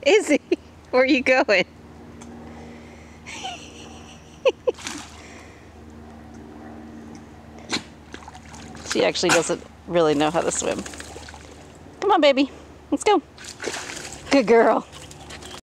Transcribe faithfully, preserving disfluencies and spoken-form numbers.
Izzy, where are you going? She actually doesn't really know how to swim. Come on, baby. Let's go. Good girl.